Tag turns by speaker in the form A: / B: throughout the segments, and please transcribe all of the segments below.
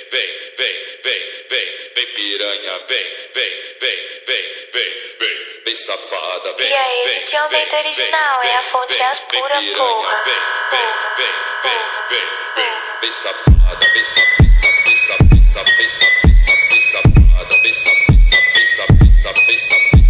A: vem piranha, vem safada, vem.
B: E aí, DJ Almeida original, é a fonte as pura porra.
A: Vem safada, vem safada, vem safada, vem safada, vem safada, vem safada, vem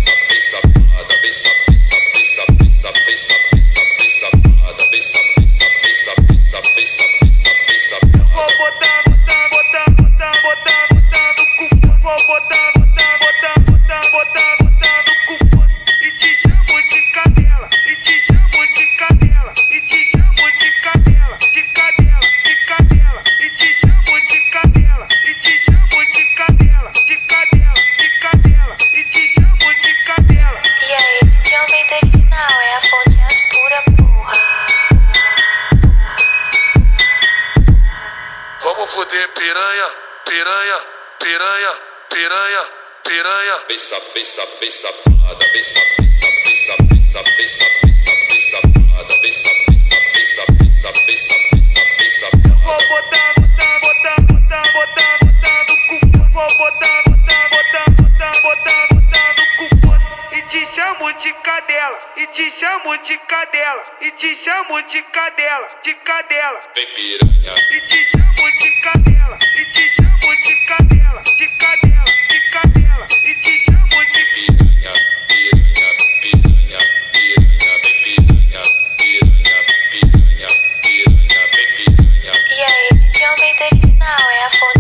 A: fuder piranha, piranha, piranha, piranha, piranha. Vem safada, vem safada, vem safada, vem safada, vem safada, vem safada. Vou botar no cu, vou botar no cu e te chamo de cadela, e te chamo de cadela, e te chamo de cadela, de cadela. Vem piranha, e te chamo de cadela, e te chamo de cadela, de cadela, de cadela, e te chamo de piranha, piranha, piranha, piranha, vem piranha, piranha, piranha, piranha, vem piranha.
B: E aí, DJ Almeida original, é a fonte